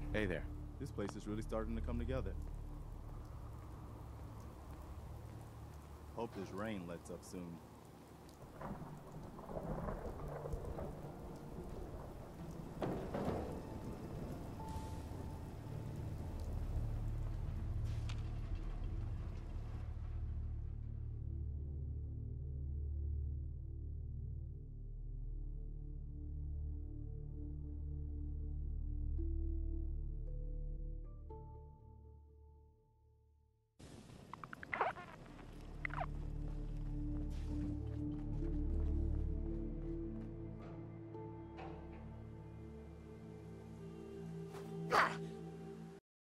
Hey there. This place is really starting to come together. Hope this rain lets up soon.